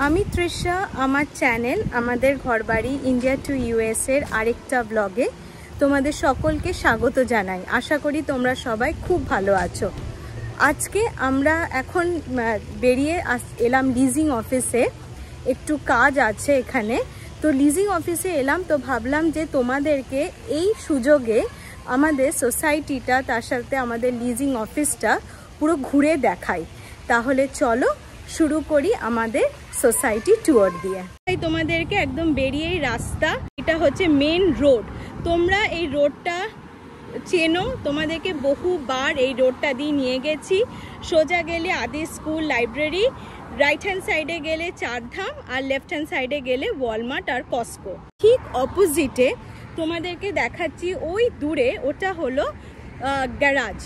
আমি তৃষা, আমার চ্যানেল আমাদের ঘরবাড়ি ইন্ডিয়া টু ইউএস এর আরেকটা ব্লগে তোমাদের সকলকে স্বাগত জানাই। আশা করি তোমরা সবাই খুব ভালো আছো। আজকে আমরা এখন বেরিয়ে এলাম লিজিং অফিসে, একটু কাজ আছে এখানে। তো লিজিং অফিসে এলাম, তো ভাবলাম যে তোমাদেরকে এই সুযোগে আমাদের সোসাইটিটা, তার সাথে আমাদের লিজিং অফিসটা পুরো ঘুরে দেখাই। তাহলে চলো শুরু করি আমাদের সোসাইটি ট্যুর দিয়ে। তাই তোমাদেরকে একদম বেরিয়েই রাস্তা, এটা হচ্ছে মেন রোড। তোমরা এই রোডটা চেনো, তোমাদেরকে বহুবার এই রোডটা দিয়ে নিয়ে গেছি। সোজা গেলে আদি স্কুল, লাইব্রেরি, রাইট হ্যান্ড সাইডে গেলে চারধাম, আর লেফট হ্যান্ড সাইডে গেলে ওয়ালমার্ট আর কস্কো। ঠিক অপোজিটে তোমাদেরকে দেখাচ্ছি, ওই দূরে ওটা হলো গ্যারাজ,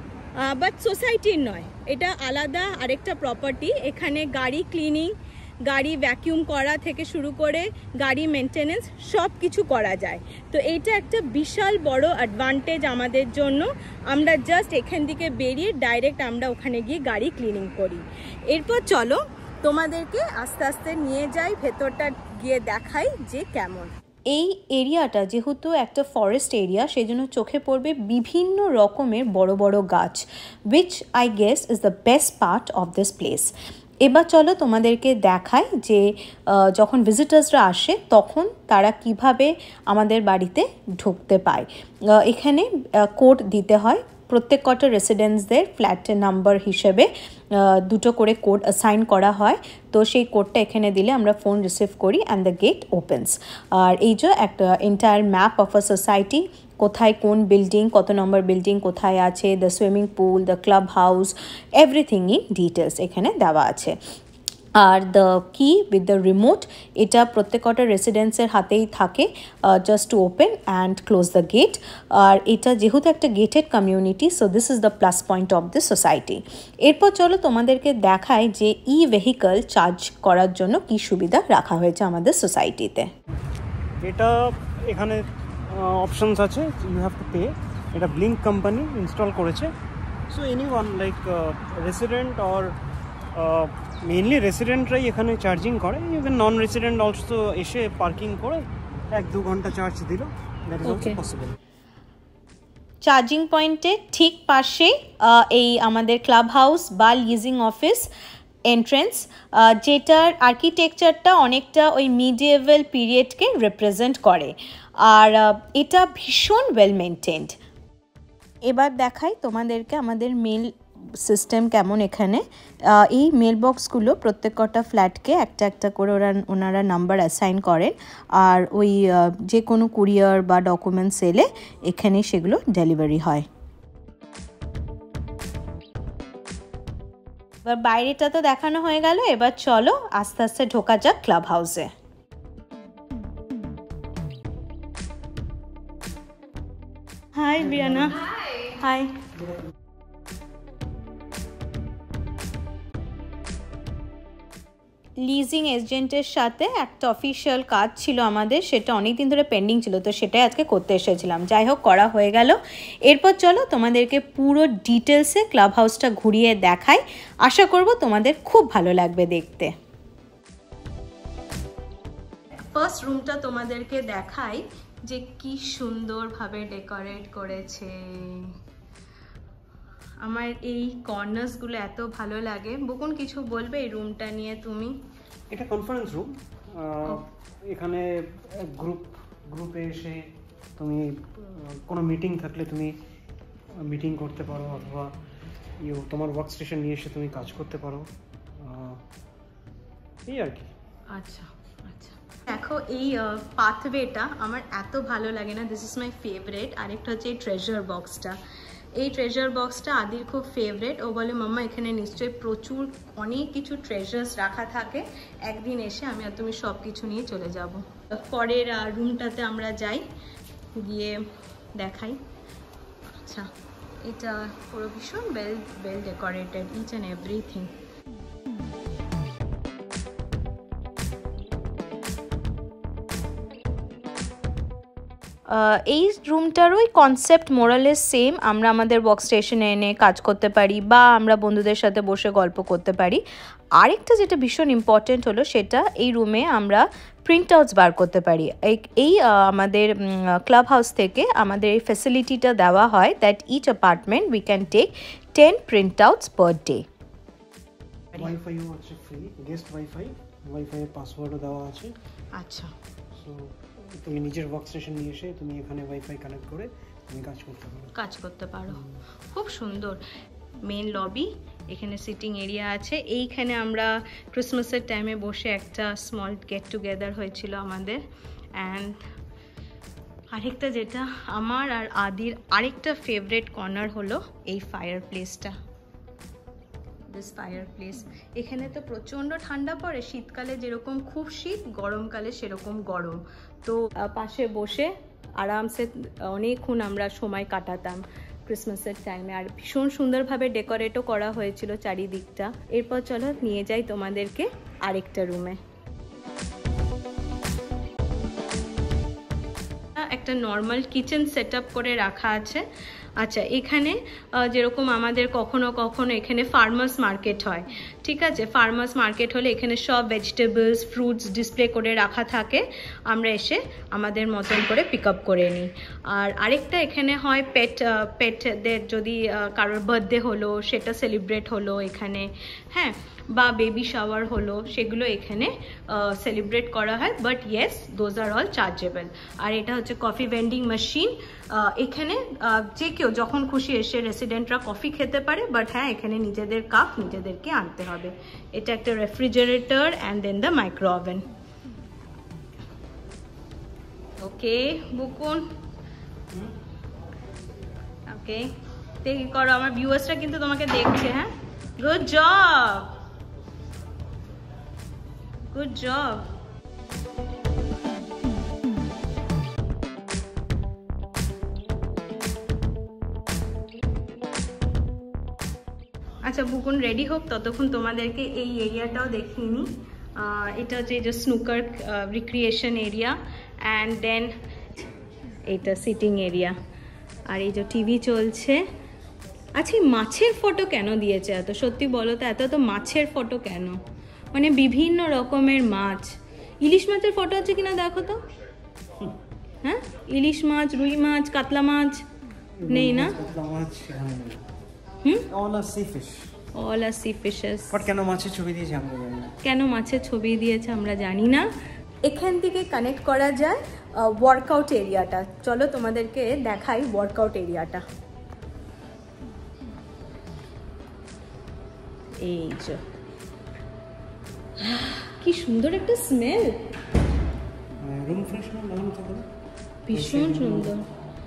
বাট সোসাইটির নয়, এটা আলাদা আরেকটা প্রপার্টি। এখানে গাড়ি ক্লিনিং, গাড়ি ভ্যাকিউম করা থেকে শুরু করে গাড়ি মেনটেনেন্স সব কিছু করা যায়। তো এইটা একটা বিশাল বড় অ্যাডভান্টেজ আমাদের জন্য। আমরা জাস্ট এখান থেকে বেরিয়ে ডাইরেক্ট আমরা ওখানে গিয়ে গাড়ি ক্লিনিং করি। এরপর চলো তোমাদেরকে আস্তে আস্তে নিয়ে যাই, ভেতরটা গিয়ে দেখাই যে কেমন। এই এরিয়াটা যেহেতু একটা ফরেস্ট এরিয়া, সেই জন্য চোখে পড়বে বিভিন্ন রকমের বড় বড় গাছ, which I guess is the best part of this place. এবার চলো তোমাদেরকে দেখাই যে যখন ভিজিটার্সরা আসে তখন তারা কিভাবে আমাদের বাড়িতে ঢুকতে পায়। এখানে কোড দিতে হয়, প্রত্যেক কটা রেসিডেন্টসদের ফ্ল্যাটের নাম্বার হিসেবে দুটো করে কোড অ্যাসাইন করা হয়। তো সেই কোডটা এখানে দিলে আমরা ফোন রিসিভ করি অ্যান্ড দ্য গেট ওপেন্স। আর এই যে একটা entire map of a society, কোথায় কোন বিল্ডিং, কত নম্বর বিল্ডিং কোথায় আছে, the swimming pool, the club house, everything in details এখানে দেওয়া আছে। আর the key with the remote, এটা প্রত্যেকটা রেসিডেন্সের হাতেই থাকে, just to open and close the gate. আর এটা যেহেতু একটা gated community, so this is the plus point of this society. এরপর চলো তোমাদেরকে দেখাই যে ই ভেহিকল চার্জ করার জন্য কি সুবিধা রাখা হয়েছে আমাদের সোসাইটিতে। এটা এখানে অপশনস আছে, ইউ হ্যাভ টু পে। এটা ব্লিঙ্ক কোম্পানি ইনস্টল করেছে। So anyone like resident or mainly রেসিডেন্টরাই এখানে চার্জিং করে, ইভেন নন রেসিডেন্ট অলসো এসে পার্কিং করে 1-2 ঘন্টা চার্জ দিল, that is also possible. Charging পয়েন্টের ঠিক পাশে এই আমাদের ক্লাব হাউস বা লিজিং অফিস এন্ট্রেন্স, যেটার আর্কিটেকচারটা অনেকটা ওই মিডিয়েভাল পিরিয়ডকে রিপ্রেজেন্ট করে, আর এটা ভীষণ ওয়েল মেনটেন্ড। এবার দেখাই তোমাদেরকে আমাদের মেল সিস্টেম কেমন এখানে। এই মেল বক্সগুলো প্রত্যেক কটা ফ্ল্যাটকে একটা একটা করে ওনারা নাম্বার অ্যাসাইন করেন, আর ওই যে কোনো কুরিয়ার বা ডকুমেন্টস এলে এখানে সেগুলো ডেলিভারি হয়। এবার বাইরেটা তো দেখানো হয়ে গেল, এবার চলো আস্তে আস্তে ঢোকা যাক ক্লাব হাউসে। High Brianna. হাই। লিজিং এজেন্টের সাথে একটা অফিসিয়াল কাজ ছিল আমাদের, সেটা অনেক দিন ধরে পেন্ডিং ছিল, তো সেটাই আজকে করতে এসেছিলাম। যাই হোক, করা হয়ে গেল। এরপর চলো তোমাদেরকে পুরো ডিটেলসে ক্লাব হাউসটা ঘুরিয়ে দেখাই। আশা করব তোমাদের খুব ভালো লাগবে দেখতে। ফার্স্ট রুমটা তোমাদেরকে দেখাই যে কি সুন্দরভাবে ডেকোরেট করেছে। আমার এই কর্নার্সগুলো এত ভালো লাগে। বকুন, কিছু বলবে এই রুমটা নিয়ে তুমি? এটা কনফারেন্স রুম। এখানে গ্রুপে এসে তুমি কোনো মিটিং থাকলে তুমি মিটিং করতে পারো, অথবা তোমার ওয়ার্ক স্টেশন নিয়ে এসে তুমি কাজ করতে পারো, এই আর কি। আচ্ছা আচ্ছা, দেখো এই পাথওয়েটা আমার এত ভালো লাগে না, দিস ইজ মাই ফেভারিট। আরেকটা হচ্ছে এই ট্রেজার বক্সটা। এই ট্রেজার বক্সটা আদির খুব ফেভারিট। ও বলে মাম্মা এখানে নিশ্চয়ই প্রচুর অনেক কিছু ট্রেজার্স রাখা থাকে, একদিন এসে আমি আর তুমি সব কিছু নিয়ে চলে যাব। পরের রুমটাতে আমরা যাই, গিয়ে দেখাই। আচ্ছা, এটা পুরো ভীষণ well decorated, each and everything. এই রুমটারও কনসেপ্ট মোরালেস সেম। আমরা আমাদের ওয়ার্ক স্টেশনে এনে কাজ করতে পারি বা আমরা বন্ধুদের সাথে বসে গল্প করতে পারি। আরেকটা যেটা ভীষণ ইম্পর্টেন্ট হলো সেটা এই রুমে আমরা প্রিন্ট আউটস বার করতে পারি। এই আমাদের ক্লাব হাউস থেকে আমাদের এই ফ্যাসিলিটিটা দেওয়া হয় that each apartment we can take 10 print outs per day. ওয়াইফাইও আছে ফ্রি, গেস্ট ওয়াইফাই এর পাসওয়ার্ডও দেওয়া আছে। আচ্ছা, সো তুমি নিজের ওয়ার্ক স্টেশন নিয়ে এসে তুমি এখানে ওয়াইফাই কানেক্ট করে তুমি কাজ করতে পারো। খুব সুন্দর। মেন লবি, এখানে সিটিং এরিয়া আছে। এইখানে আমরা ক্রিসমাসের টাইমে বসে একটা স্মল গেট টুগেদার হয়েছিল আমাদের। অ্যান্ড আরেকটা যেটা আমার আর আদির আরেকটা ফেভারিট কর্নার হলো এই ফায়ার প্লেসটা। ফায়ার প্লেস, এখানে তো প্রচণ্ড ঠান্ডা পড়ে, শীতকালে যেরকম খুব শীত, গরমকালে সেরকম গরম। তো পাশে বসে আরামসে অনেকক্ষণ আমরা সময় কাটাতাম ক্রিসমাসের টাইমে। আর ভীষণ সুন্দরভাবে ডেকোরেটও করা হয়েছিল চারিদিকটা। এরপর চলো নিয়ে যাই তোমাদেরকে আরেকটা রুমে। একটা নর্মাল কিচেন সেট আপ করে রাখা আছে। আচ্ছা, এখানে যেরকম আমাদের কখনো কখনো এখানে ফার্মার্স মার্কেট হয়, ঠিক আছে? ফার্মার্স মার্কেট হলে এখানে সব ভেজিটেবলস, ফ্রুটস ডিসপ্লে করে রাখা থাকে, আমরা এসে আমাদের মতন করে পিক আপ করে নিই। আর আরেকটা এখানে হয় পেটদের যদি কারোর বার্থডে হলো, সেটা সেলিব্রেট হলো এখানে, হ্যাঁ, বা বেবি শাওয়ার হলো, সেগুলো এখানে সেলিব্রেট করা হয়। But yes, those are all chargeable. আর এটা হচ্ছে কফি ভেন্ডিং মেশিন। এখানে যে কেউ যখন খুশি এসে রেসিডেন্টরা কফি খেতে পারে, বাট হ্যাঁ, এখানে নিজেদের কাপ নিজেদেরকে আনতে হবে। এটা একটা refrigerator and then the micro oven. Okay Bukun, okay দেখি করো, আমার ভিউয়ার্সরা কিন্তু তোমাকে দেখছে। হ্যাঁ, গুড জব, গুড জব। আচ্ছা, বুকুন রেডি হোক, ততক্ষণ তোমাদেরকে এই এরিয়াটাও দেখিয়ে নিই। এটা হচ্ছে এই যে snooker recreation area, and then এইটা সিটিং এরিয়া। আর এই যে টিভি চলছে। আচ্ছা, মাছের ফটো কেন দিয়েছে এত? সত্যি বলো তো, এত তো মাছের ফটো কেন? মানে বিভিন্ন রকমের মাছ। ইলিশ মাছের ফটো আছে কিনা দেখো তো। হ্যাঁ, ইলিশ মাছ, রুই মাছ, কাতলা মাছ নেই না? All are sea fish, all are sea fishes. But কেন মাছের ছবি দিয়েছে আমরা জানি না। কেন মাছের ছবি দিয়েছে আমরা জানি না। এখান থেকে কানেক্ট করা যায় ওয়ার্কআউট এরিয়াটা। চলো তোমাদেরকে দেখাই ওয়ার্কআউট এরিয়াটা। এই যে কি সুন্দর একটা স্মেল, রুম ফ্রেশনার লাগানো থাকে, ভীষণ সুন্দর।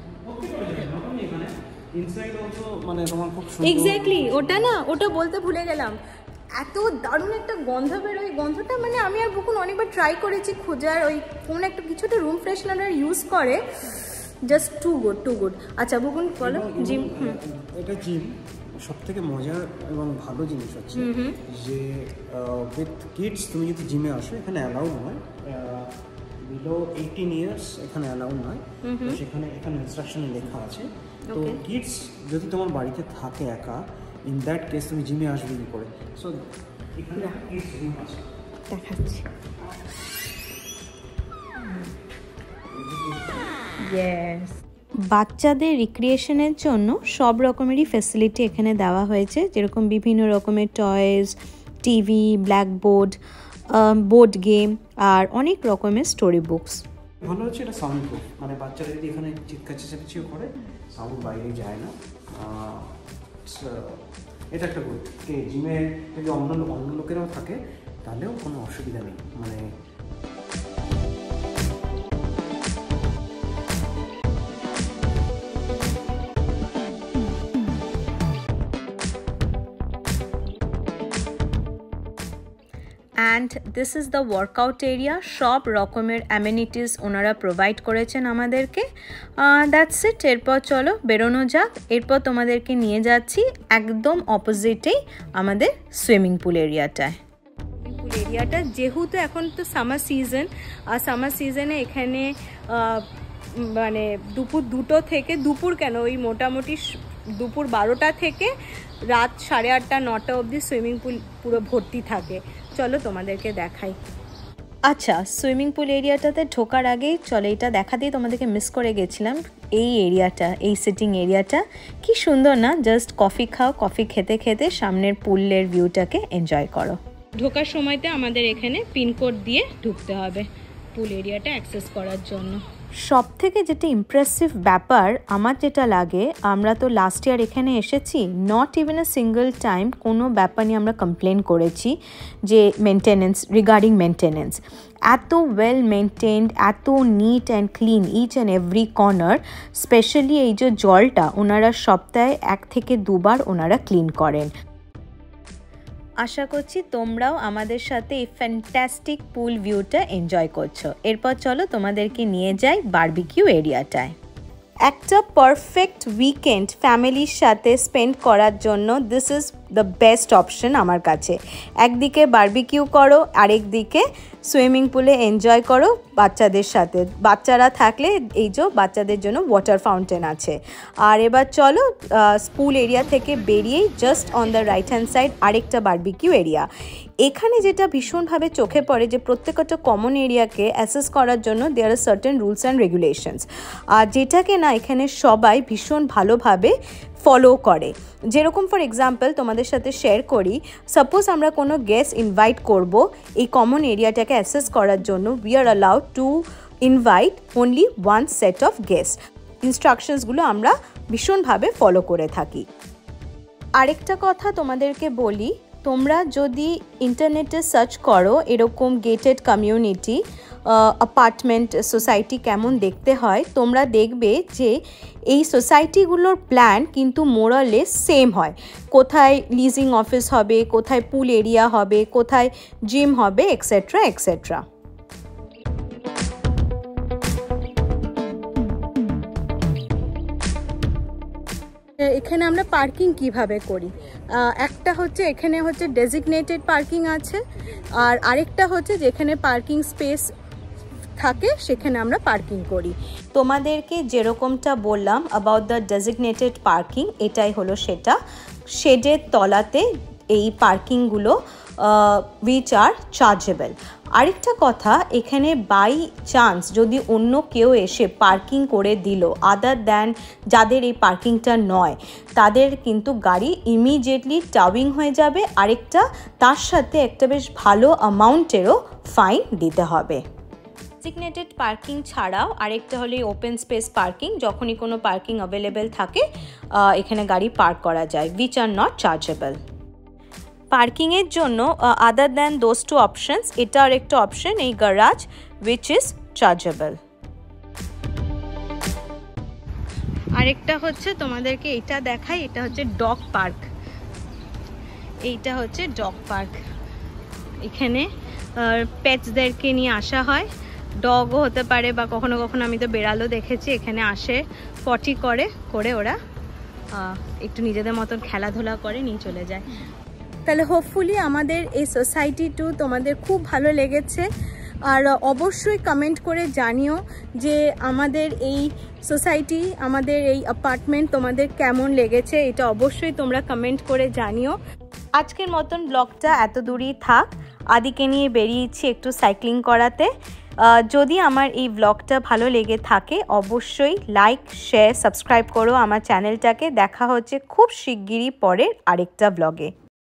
ইনসাইড অলসো মানে তোমার খুব সুন্দর। এক্স্যাক্টলি, ওটা না, ওটা বলতে ভুলে গেলাম। এত দারুণ একটা গন্ধ বেরোয়, গন্ধটা মানে আমি আর বুকুন অনেকবার ট্রাই করেছি খোঁজার, ওই কোন একটা কিছুটা রুম ফ্রেশনার ইউজ করে, just too good, too good. আচ্ছা বুকুন বলো, জিম। এটা জিম সব থেকে মজার এবং ভালো জিনিস হচ্ছে যে উইথ কিডস তুমি যদি জিমে আসো, এখানে অ্যালাউ নয়, বিলো 18 ইয়ার্স এখানে অ্যালাউ নয়। তো সেখানে এখানে ইনস্ট্রাকশনে লেখা আছে। তো কিডস যদি তোমার বাড়িতে থাকে একা, ইন দ্যাট কেস তুমি জিমে আসবে কি করে? সো এখানে কিডস জিম আছে, দেখাচ্ছি। ইয়েস, বাচ্চাদের রিক্রিয়েশনের জন্য সব রকমেরই ফ্যাসিলিটি এখানে দেওয়া হয়েছে, যেরকম বিভিন্ন রকমের toys, TV, blackboard, board game আর অনেক রকমের স্টোরি বুকস। ভালো হচ্ছে এটা সাউন্ড প্রুফ, মানে বাচ্চারা যদি এখানে চিৎকার চেঁচামেচিও করে সাউন্ড বাইরে যায় না। এটা একটা গুড। জিমে যদি অন্য লোকেরাও থাকে তাহলেও কোনো অসুবিধা নেই, মানে and this is the workout area. সব রকমের অ্যামেনিটিস ওনারা প্রোভাইড করেছেন আমাদেরকে। That's it. এরপর চলো বেরোনো যাক। এরপর তোমাদেরকে নিয়ে যাচ্ছি একদম অপোজিটেই আমাদের সুইমিং পুল এরিয়াটায়। পুল এরিয়াটা যেহেতু এখন তো সামার সিজন, আর সামার সিজনে এখানে মানে দুপুর 2টো থেকে, দুপুর কেন, ওই মোটামুটি দুপুর 12টা থেকে রাত 8:30 9টা অবধি সুইমিং পুল পুরো ভর্তি থাকে। চলো তোমাদেরকে দেখাই। আচ্ছা, সুইমিং পুল এরিয়াটাতে ঢোকার আগেই চলো এটা দেখা দিয়ে, তোমাদেরকে মিস করে গেছিলাম। এই এরিয়াটা, এই সিটিং এরিয়াটা কি সুন্দর না? জাস্ট কফি খাও, কফি খেতে খেতে সামনের পুলের ভিউটাকে এনজয় করো। ঢোকার সময়তে আমাদের এখানে পিনকোড দিয়ে ঢুকতে হবে পুল এরিয়াটা অ্যাক্সেস করার জন্য। সব থেকে যেটা ইমপ্রেসিভ ব্যাপার আমার যেটা লাগে, আমরা তো লাস্ট ইয়ার এখানে এসেছি, not even a single time কোনো ব্যাপার নিয়ে আমরা কমপ্লেন করেছি যে মেনটেনেন্স, রিগার্ডিং মেনটেনেন্স। এত ওয়েল মেনটেন্ড, এত neat and clean each and every corner. Specially এই যে জলটা ওনারা সপ্তাহে 1 থেকে 2 বার ওনারা ক্লিন করেন। আশা করছি তোমরাও আমাদের সাথে এই ফ্যান্টাস্টিক পুল ভিউটা এনজয় করছো। এরপর চলো তোমাদেরকে নিয়ে যাই বারবিকিউ এরিয়াটায়। একটা পারফেক্ট উইকেন্ড ফ্যামিলির সাথে স্পেন্ড করার জন্য this is the best option আমার কাছে। একদিকে বারবিকিউ করো, আরেকদিকে সুইমিং পুলে এনজয় করো বাচ্চাদের সাথে। বাচ্চারা থাকলে এই যে বাচ্চাদের জন্য ওয়াটার ফাউন্টেন আছে। আর এবার চলো পুল এরিয়া থেকে বেরিয়েই just on the right hand side আরেকটা বারবিকিউ এরিয়া। এখানে যেটা ভীষণভাবে চোখে পড়ে যে প্রত্যেকটা কমন এরিয়াকে অ্যাসেস করার জন্য there are certain rules and regulations, আর যেটাকে না এখানে সবাই ভীষণ ভালোভাবে ফলো করে। যেরকম ফর এক্সাম্পল তোমাদের সাথে শেয়ার করি, সাপোজ আমরা কোনো গেস্ট ইনভাইট করব এই কমন এরিয়াটাকে অ্যাসেস করার জন্য, we are allowed to invite only 1 set of guest. ইনস্ট্রাকশনসগুলো আমরা ভীষণভাবে ফলো করে থাকি। আরেকটা কথা তোমাদেরকে বলি, তোমরা যদি ইন্টারনেটে সার্চ করো এরকম গেটেড কমিউনিটি অ্যাপার্টমেন্ট সোসাইটি কেমন দেখতে হয়, তোমরা দেখবে যে এই সোসাইটিগুলোর প্ল্যান কিন্তু মোরালেস সেম হয়। কোথায় লিজিং অফিস হবে, কোথায় পুল এরিয়া হবে, কোথায় জিম হবে, এক্সেট্রা এক্সেট্রা। এখানে আমরা পার্কিং কিভাবে করি, একটা হচ্ছে এখানে হচ্ছে ডেজিগনেটেড পার্কিং আছে, আর আরেকটা হচ্ছে যেখানে পার্কিং স্পেস থাকে সেখানে আমরা পার্কিং করি। তোমাদেরকে যেরকমটা বললাম অ্যাবাউট দ্য ডেজিগনেটেড পার্কিং, এটাই হলো সেটা। শেডের তলাতে এই পার্কিংগুলো উইচ আর চার্জেবল। আরেকটা কথা, এখানে বাই চান্স যদি অন্য কেউ এসে পার্কিং করে দিল আদার দ্যান যাদের এই পার্কিংটা নয়, তাদের কিন্তু গাড়ি ইমিডিয়েটলি টাউইং হয়ে যাবে। আরেকটা তার সাথে একটা বেশ ভালো অ্যামাউন্টেরও ফাইন দিতে হবে। ডেজিগনেটেড পার্কিং ছাড়াও আরেকটা হলো ওপেন স্পেস পার্কিং, যখনই কোনো পার্কিং অ্যাভেলেবেল থাকে এখানে গাড়ি পার্ক করা যায়, উইচ আর নট চার্জেবল। পার্কিংয়ের জন্য আদার দ্যান দোজ 2 অপশনস, এটা আর একটা অপশন এই গ্যারাজ উইচ ইজ চার্জেবল। আরেকটা হচ্ছে তোমাদেরকে এটা দেখাই, এটা হচ্ছে ডগ পার্ক। এইটা হচ্ছে ডগ পার্ক। এখানে পেটসদেরকে নিয়ে আসা হয়, ডগও হতে পারে বা কখনো কখনো আমি তো বেড়ালও দেখেছি এখানে আসে, পটি করে ওরা একটু নিজেদের মতন খেলাধুলা করে নিয়ে চলে যায়। তাহলে হোপফুলি আমাদের এই সোসাইটি টু তোমাদের খুব ভালো লেগেছে, আর অবশ্যই কমেন্ট করে জানিও যে আমাদের এই সোসাইটি, আমাদের এই অ্যাপার্টমেন্ট তোমাদের কেমন লেগেছে, এটা অবশ্যই তোমরা কমেন্ট করে জানিও। আজকের মতন ব্লগটা এত দূরই থাক। আদিকে নিয়ে বেরিয়েছি একটু সাইক্লিং করাতে। যদি আমার এই ব্লগটা ভালো লেগে থাকে অবশ্যই লাইক, শেয়ার, সাবস্ক্রাইব করো আমার চ্যানেলটাকে। দেখা হচ্ছে খুব শিগগিরই পরের আরেকটা ব্লগে।